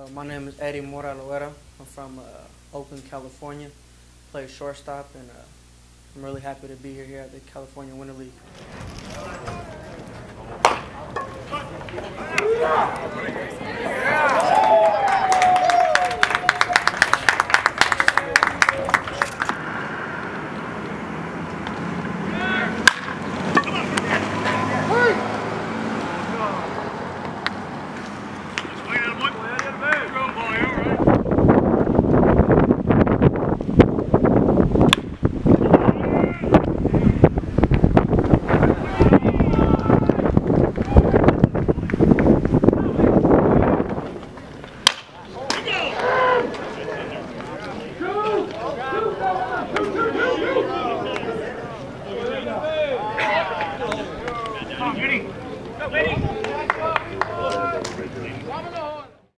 My name is Eduardo Mora-Loera. I'm from Oakland, California. Play shortstop, and I'm really happy to be here at the California Winter League.